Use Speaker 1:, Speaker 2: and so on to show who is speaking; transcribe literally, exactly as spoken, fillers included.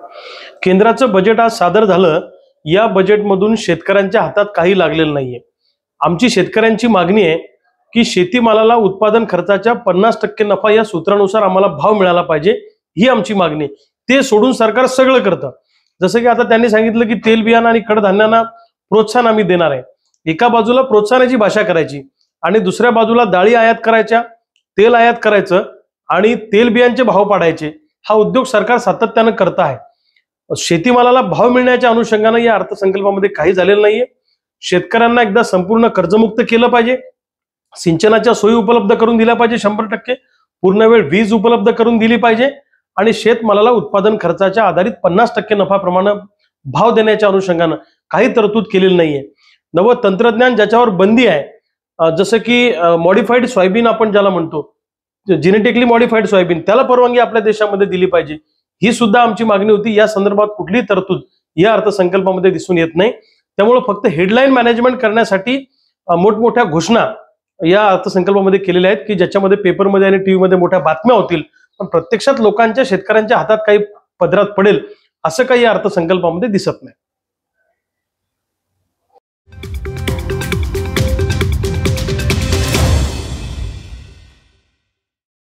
Speaker 1: केंद्राचं बजेट आज सादर झालं। या बजेटमधून शेतकऱ्यांच्या हातात काही लागलेलं नाहीये। आमची शेतकऱ्यांची मागणी आहे की शेतीमालाला उत्पादन खर्चाच्या पन्नास टक्के नफा या सूत्रानुसार आम्हाला भाव मिळाला पाहिजे, ही आमची मागणी। ते सोडून सरकार सगळं करतं। जसं की आता त्यांनी सांगितलं की तेल बियाणं आणि कडधान्यांना प्रोत्साहन आम्ही देणार आहे। एका बाजूला प्रोत्साहनाची भाषा करायची आणि दुसऱ्या बाजूला डाळी आयात करायच्या, तेल आयात करायचं आणि तेल बियांचे भाव पाडायचे। हा उद्योग सरकार सातत्याने करत आहे। शेतीमालाला भाव मिळण्याच्या अनुषंगाने या अर्थसंकल्पामध्ये काही झालेलं नाहीये। शेतकऱ्यांना एकदा संपूर्ण कर्जमुक्त केलं पाहिजे, सिंचनाच्या सोयी उपलब्ध करून दिल्या पाहिजे, शंभर टक्के पूर्ण वेळ वीज उपलब्ध करून दिली पाहिजे आणि शेतमालाला उत्पादन खर्चाच्या आधारित पन्नास टक्के नफाप्रमाणे भाव देण्याच्या अनुषंगाने काही तरतूद केलेली नाहीये। नव तंत्रज्ञान ज्याच्यावर बंदी आहे, जसं की मॉडिफाईड सोयाबीन आपण ज्याला म्हणतो, जेनेटिकली मॉडिफाईड सोयाबीन, त्याला परवानगी आपल्या देशामध्ये दिली पाहिजे, ही सुद्धा आमची मागणी होती। या संदर्भात कुठलीही तरतूद या अर्थसंकल्पामध्ये दिसून येत नाही। त्यामुळे फक्त हेडलाईन मॅनेजमेंट करण्यासाठी मोठमोठ्या घोषणा या अर्थसंकल्पामध्ये केलेल्या आहेत की ज्याच्यामध्ये पेपरमध्ये आणि टीव्ही मध्ये मोठ्या बातम्या होतील, पण प्रत्यक्षात लोकांच्या शेतकऱ्यांच्या हातात काही पदरात पडेल असं काही या अर्थसंकल्पामध्ये दिसत नाही।